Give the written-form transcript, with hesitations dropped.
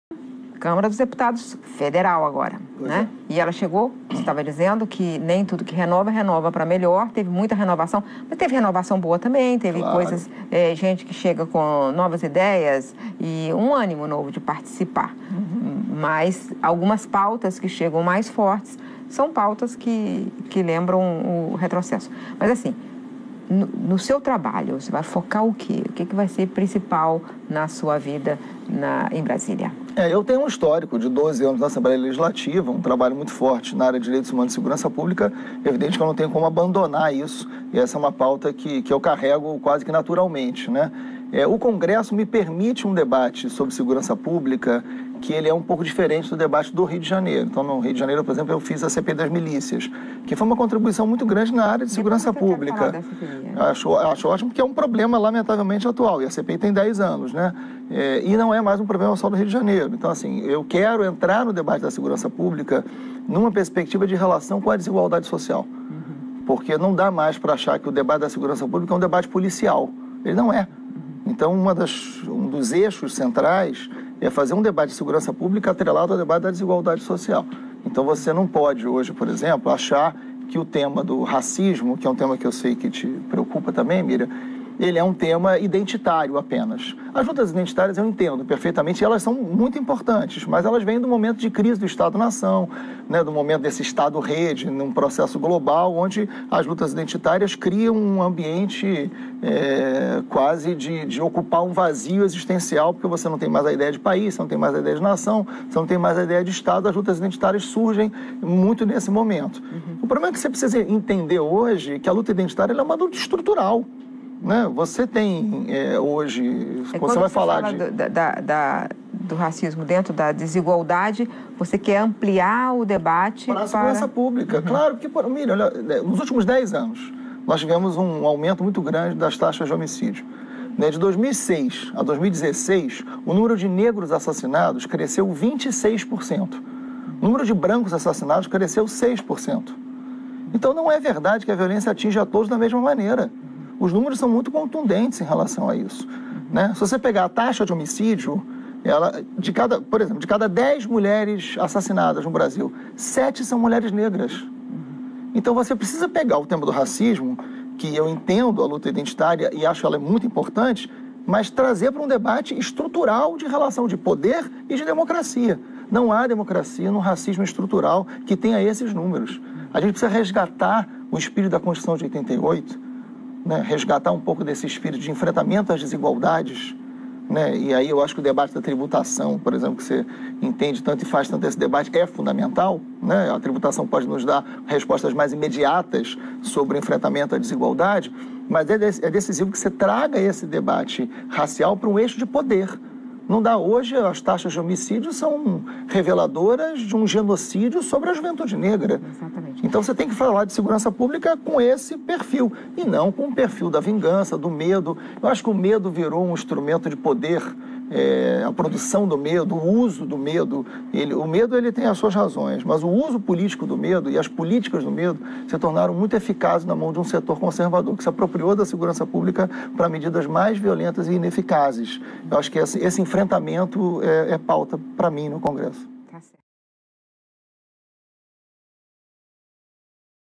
Câmara dos Deputados Federal agora, né? E ela chegou, estava dizendo que nem tudo que renova, renova para melhor. Teve muita renovação, mas teve renovação boa também. Teve coisas, gente que chega com novas ideias e um ânimo novo de participar. Mas algumas pautas que chegam mais fortes são pautas que lembram o retrocesso. Mas assim, no seu trabalho, você vai focar o quê? O que vai ser principal na sua vida em Brasília? Eu tenho um histórico de 12 anos na Assembleia Legislativa, um trabalho muito forte na área de direitos humanos e segurança pública. Evidente que eu não tenho como abandonar isso, e essa é uma pauta que eu carrego quase que naturalmente, né? O Congresso me permite um debate sobre segurança pública que ele é um pouco diferente do debate do Rio de Janeiro. Então, no Rio de Janeiro, por exemplo, eu fiz a CPI das milícias, que foi uma contribuição muito grande na área de segurança pública. Acho ótimo, porque é um problema, lamentavelmente, atual. E a CPI tem 10 anos, né? E não é mais um problema só do Rio de Janeiro. Então, assim, eu quero entrar no debate da segurança pública numa perspectiva de relação com a desigualdade social. Porque não dá mais para achar que o debate da segurança pública é um debate policial. Ele não é. Então, um dos eixos centrais é fazer um debate de segurança pública atrelado ao debate da desigualdade social. Então, você não pode hoje, por exemplo, achar que o tema do racismo, que é um tema que eu sei que te preocupa também, Miriam, ele é um tema identitário apenas. As lutas identitárias eu entendo perfeitamente, e elas são muito importantes, mas elas vêm do momento de crise do Estado-nação, né, do momento desse Estado-rede, num processo global, onde as lutas identitárias criam um ambiente quase de ocupar um vazio existencial, porque você não tem mais a ideia de país, você não tem mais a ideia de nação, você não tem mais a ideia de Estado. As lutas identitárias surgem muito nesse momento. O problema é que você precisa entender hoje que a luta identitária ela é uma luta estrutural. Né? Você tem hoje, você vai falar do racismo dentro da desigualdade, você quer ampliar o debate para a segurança pública. Claro, porque, Miriam, olha, nos últimos 10 anos, nós tivemos um aumento muito grande das taxas de homicídio. De 2006 a 2016, o número de negros assassinados cresceu 26%. O número de brancos assassinados cresceu 6%. Então, não é verdade que a violência atinge a todos da mesma maneira. Os números são muito contundentes em relação a isso, né? Se você pegar a taxa de homicídio, por exemplo, de cada 10 mulheres assassinadas no Brasil, 7 são mulheres negras. Então você precisa pegar o tema do racismo, que eu entendo a luta identitária e acho ela muito importante, mas trazer para um debate estrutural de relação de poder e de democracia. Não há democracia no racismo estrutural que tenha esses números. A gente precisa resgatar o espírito da Constituição de 88, né, resgatar um pouco desse espírito de enfrentamento às desigualdades, né? E aí eu acho que o debate da tributação, por exemplo, que você entende tanto e faz tanto esse debate, é fundamental, né? A tributação pode nos dar respostas mais imediatas sobre o enfrentamento à desigualdade, mas é decisivo que você traga esse debate racial para um eixo de poder. Não dá. Hoje, as taxas de homicídio são reveladoras de um genocídio sobre a juventude negra. Exatamente. Então, você tem que falar de segurança pública com esse perfil, e não com o perfil da vingança, do medo. Eu acho que o medo virou um instrumento de poder, a produção do medo, o uso do medo. O medo ele tem as suas razões, mas o uso político do medo e as políticas do medo se tornaram muito eficazes na mão de um setor conservador, que se apropriou da segurança pública para medidas mais violentas e ineficazes. Eu acho que esse enfrentamento é pauta para mim no Congresso.